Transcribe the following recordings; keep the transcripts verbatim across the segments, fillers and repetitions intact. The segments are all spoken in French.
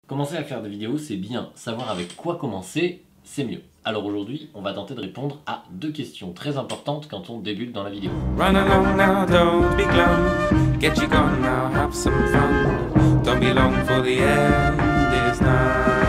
Commencer à faire des vidéos, c'est bien. Savoir avec quoi commencer, c'est mieux. Alors aujourd'hui, on va tenter de répondre à deux questions très importantes quand on débute dans la vidéo. Run along now, don't be glum. Get you gone now, have some fun. Don't be long for the end is nigh.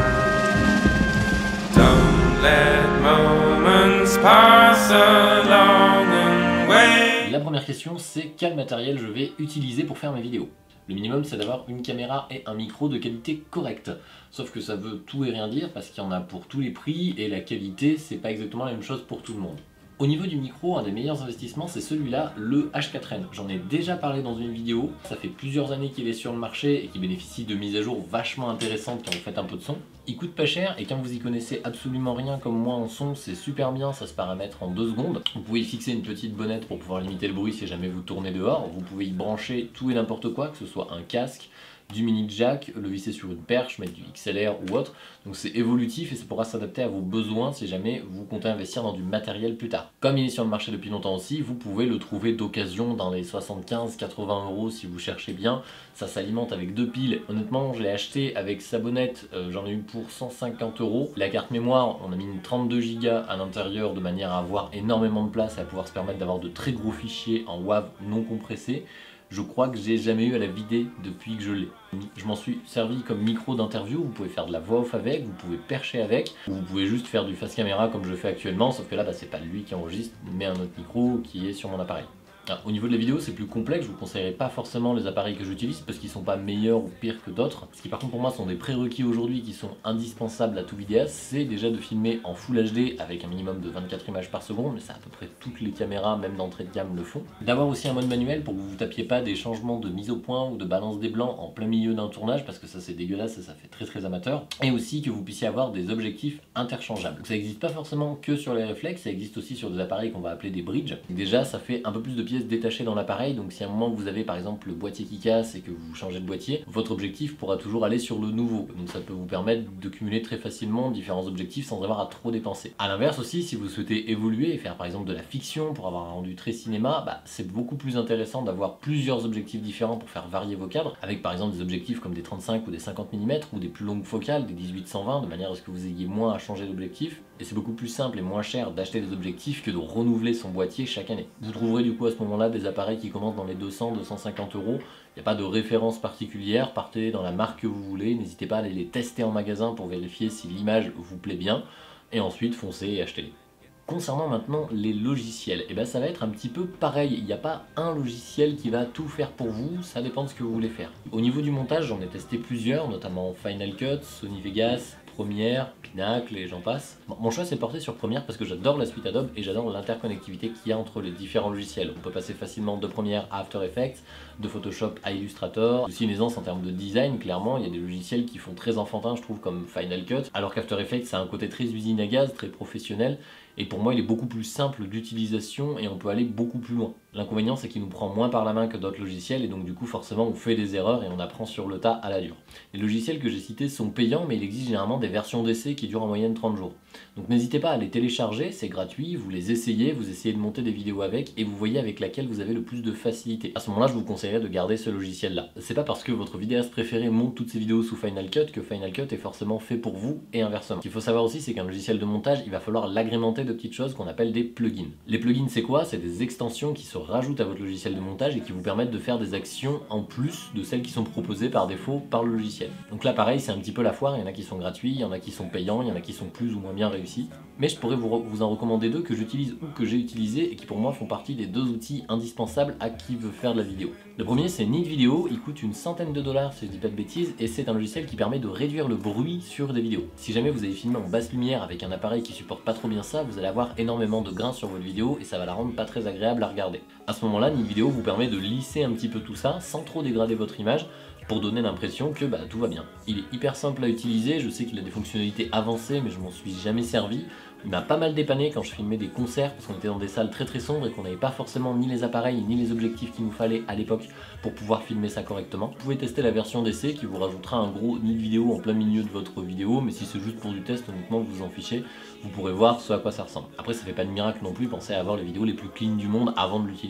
Don't let moments pass along and wait. La première question, c'est quel matériel je vais utiliser pour faire mes vidéos. Le minimum, c'est d'avoir une caméra et un micro de qualité correcte. Sauf que ça veut tout et rien dire parce qu'il y en a pour tous les prix et la qualité, c'est pas exactement la même chose pour tout le monde. Au niveau du micro, un des meilleurs investissements, c'est celui-là, le H quatre N. J'en ai déjà parlé dans une vidéo, ça fait plusieurs années qu'il est sur le marché et qu'il bénéficie de mises à jour vachement intéressantes quand vous faites un peu de son. Il coûte pas cher et quand vous y connaissez absolument rien comme moi en son, c'est super bien, ça se paramètre en deux secondes. Vous pouvez y fixer une petite bonnette pour pouvoir limiter le bruit si jamais vous tournez dehors. Vous pouvez y brancher tout et n'importe quoi, que ce soit un casque, du mini jack, le visser sur une perche, mettre du X L R ou autre. Donc c'est évolutif et ça pourra s'adapter à vos besoins si jamais vous comptez investir dans du matériel plus tard. Comme il est sur le marché depuis longtemps aussi, vous pouvez le trouver d'occasion dans les soixante-quinze à quatre-vingts euros si vous cherchez bien. Ça s'alimente avec deux piles. Honnêtement, je l'ai acheté avec sa bonnette, euh, j'en ai eu pour cent cinquante euros. La carte mémoire, on a mis une trente-deux giga à l'intérieur de manière à avoir énormément de place et à pouvoir se permettre d'avoir de très gros fichiers en WAV non compressés. Je crois que j'ai jamais eu à la vider depuis que je l'ai. Je m'en suis servi comme micro d'interview, vous pouvez faire de la voix off avec, vous pouvez percher avec, ou vous pouvez juste faire du face caméra comme je fais actuellement, sauf que là bah, c'est pas lui qui enregistre, mais un autre micro qui est sur mon appareil. Alors, au niveau de la vidéo, c'est plus complexe, je vous conseillerais pas forcément les appareils que j'utilise parce qu'ils sont pas meilleurs ou pires que d'autres. Ce qui par contre pour moi sont des prérequis aujourd'hui qui sont indispensables à tout vidéaste, c'est déjà de filmer en Full H D avec un minimum de vingt-quatre images par seconde, mais ça à peu près toutes les caméras, même d'entrée de gamme, le font. D'avoir aussi un mode manuel pour que vous vous tapiez pas des changements de mise au point ou de balance des blancs en plein milieu d'un tournage parce que ça c'est dégueulasse et ça fait très très amateur. Et aussi que vous puissiez avoir des objectifs interchangeables. Donc, ça n'existe pas forcément que sur les réflexes, ça existe aussi sur des appareils qu'on va appeler des bridges. Déjà ça fait un peu plus de pièces détachées dans l'appareil, donc si à un moment vous avez par exemple le boîtier qui casse et que vous changez de boîtier, votre objectif pourra toujours aller sur le nouveau, donc ça peut vous permettre de cumuler très facilement différents objectifs sans avoir à trop dépenser. A l'inverse aussi, si vous souhaitez évoluer et faire par exemple de la fiction pour avoir un rendu très cinéma, bah, c'est beaucoup plus intéressant d'avoir plusieurs objectifs différents pour faire varier vos cadres, avec par exemple des objectifs comme des trente-cinq ou des cinquante millimètres ou des plus longues focales, des dix-huit cent vingt, de manière à ce que vous ayez moins à changer d'objectif. Et c'est beaucoup plus simple et moins cher d'acheter des objectifs que de renouveler son boîtier chaque année. Vous trouverez du coup à ce moment-là des appareils qui commencent dans les deux cents à deux cent cinquante euros. Il n'y a pas de référence particulière, partez dans la marque que vous voulez, n'hésitez pas à aller les tester en magasin pour vérifier si l'image vous plaît bien, et ensuite foncez et achetez-les. Concernant maintenant les logiciels, et eh ben ça va être un petit peu pareil, il n'y a pas un logiciel qui va tout faire pour vous, ça dépend de ce que vous voulez faire. Au niveau du montage, j'en ai testé plusieurs, notamment Final Cut, Sony Vegas, Premiere, Pinacle et j'en passe. Bon, mon choix s'est porté sur Premiere parce que j'adore la suite Adobe et j'adore l'interconnectivité qu'il y a entre les différents logiciels. On peut passer facilement de Premiere à After Effects, de Photoshop à Illustrator. Aussi une aisance en termes de design, clairement, il y a des logiciels qui font très enfantin, je trouve, comme Final Cut, alors qu'After Effects a un côté très usine à gaz, très professionnel. Et pour moi, il est beaucoup plus simple d'utilisation et on peut aller beaucoup plus loin. L'inconvénient, c'est qu'il nous prend moins par la main que d'autres logiciels et donc du coup, forcément, on fait des erreurs et on apprend sur le tas à la dure. Les logiciels que j'ai cités sont payants, mais il existe généralement des versions d'essai qui durent en moyenne trente jours. Donc n'hésitez pas à les télécharger, c'est gratuit, vous les essayez, vous essayez de monter des vidéos avec et vous voyez avec laquelle vous avez le plus de facilité. À ce moment-là, je vous conseillerais de garder ce logiciel-là. C'est pas parce que votre vidéaste préféré monte toutes ses vidéos sous Final Cut que Final Cut est forcément fait pour vous et inversement. Ce qu'il faut savoir aussi, c'est qu'un logiciel de montage, il va falloir l'agrémenter de petites choses qu'on appelle des plugins. Les plugins, c'est quoi? C'est des extensions qui se rajoutent à votre logiciel de montage et qui vous permettent de faire des actions en plus de celles qui sont proposées par défaut par le logiciel. Donc là, pareil, c'est un petit peu la foire, il y en a qui sont gratuits, il y en a qui sont payants, il y en a qui sont plus ou moins bien réussis. Mais je pourrais vous, vous en recommander deux que j'utilise ou que j'ai utilisés et qui pour moi font partie des deux outils indispensables à qui veut faire de la vidéo. Le premier, c'est Neat Video, il coûte une centaine de dollars si je dis pas de bêtises et c'est un logiciel qui permet de réduire le bruit sur des vidéos. Si jamais vous avez filmé en basse lumière avec un appareil qui supporte pas trop bien ça, vous allez avoir énormément de grains sur votre vidéo et ça va la rendre pas très agréable à regarder. À ce moment-là, Neat Video vous permet de lisser un petit peu tout ça sans trop dégrader votre image pour donner l'impression que bah, tout va bien. Il est hyper simple à utiliser, je sais qu'il a des fonctionnalités avancées mais je m'en suis jamais servi. Il m'a pas mal dépanné quand je filmais des concerts parce qu'on était dans des salles très très sombres et qu'on n'avait pas forcément ni les appareils ni les objectifs qu'il nous fallait à l'époque pour pouvoir filmer ça correctement. Vous pouvez tester la version d'essai qui vous rajoutera un gros nid vidéo en plein milieu de votre vidéo, mais si c'est juste pour du test, honnêtement vous vous en fichez, vous pourrez voir ce à quoi ça ressemble. Après ça fait pas de miracle non plus, pensez à avoir les vidéos les plus clean du monde avant de l'utiliser.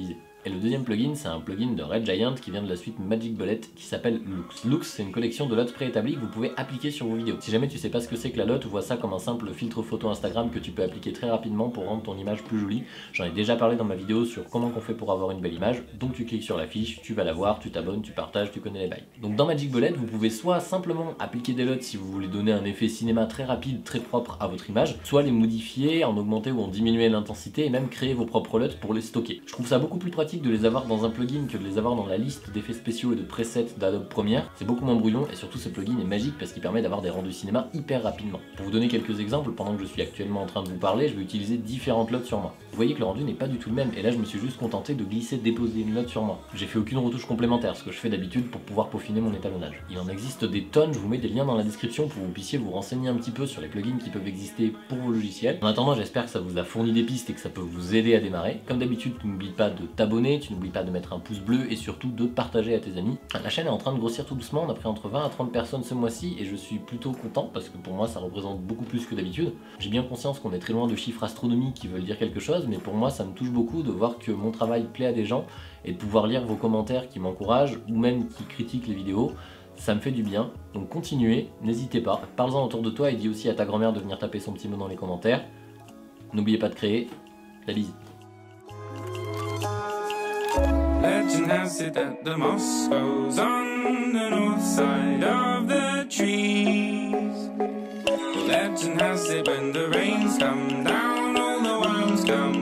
Et le deuxième plugin, c'est un plugin de Red Giant qui vient de la suite Magic Bullet qui s'appelle Lux. Lux, c'est une collection de L O T préétablis que vous pouvez appliquer sur vos vidéos. Si jamais tu sais pas ce que c'est que la L O T, vois ça comme un simple filtre photo Instagram que tu peux appliquer très rapidement pour rendre ton image plus jolie. J'en ai déjà parlé dans ma vidéo sur comment on fait pour avoir une belle image. Donc tu cliques sur la fiche, tu vas la voir, tu t'abonnes, tu partages, tu connais les bails. Donc dans Magic Bullet, vous pouvez soit simplement appliquer des L O T si vous voulez donner un effet cinéma très rapide, très propre à votre image, soit les modifier, en augmenter ou en diminuer l'intensité et même créer vos propres L O T pour les stocker. Je trouve ça beaucoup plus pratique de les avoir dans un plugin que de les avoir dans la liste d'effets spéciaux et de presets d'Adobe Premiere. C'est beaucoup moins brouillon et surtout ce plugin est magique parce qu'il permet d'avoir des rendus cinéma hyper rapidement. Pour vous donner quelques exemples, pendant que je suis actuellement en train de vous parler, je vais utiliser différentes L O T sur moi. Vous voyez que le rendu n'est pas du tout le même et là je me suis juste contenté de glisser, déposer une L O T sur moi. J'ai fait aucune retouche complémentaire, ce que je fais d'habitude pour pouvoir peaufiner mon étalonnage. Il en existe des tonnes, je vous mets des liens dans la description pour que vous puissiez vous renseigner un petit peu sur les plugins qui peuvent exister pour vos logiciels. En attendant, j'espère que ça vous a fourni des pistes et que ça peut vous aider à démarrer. Comme d'habitude, tu n'oublies pas de t'abonner, tu n'oublies pas de mettre un pouce bleu et surtout de partager à tes amis. La chaîne est en train de grossir tout doucement, on a pris entre vingt à trente personnes ce mois-ci et je suis plutôt content parce que pour moi ça représente beaucoup plus que d'habitude. J'ai bien conscience qu'on est très loin de chiffres astronomiques qui veulent dire quelque chose, mais pour moi ça me touche beaucoup de voir que mon travail plaît à des gens et de pouvoir lire vos commentaires qui m'encouragent ou même qui critiquent les vidéos. Ça me fait du bien, donc continuez, n'hésitez pas, parle-en autour de toi et dis aussi à ta grand-mère de venir taper son petit mot dans les commentaires. N'oubliez pas de créer, la bise. Legend has it that the moss grows on the north side of the trees. Legend has it when the rains come down, all the worms come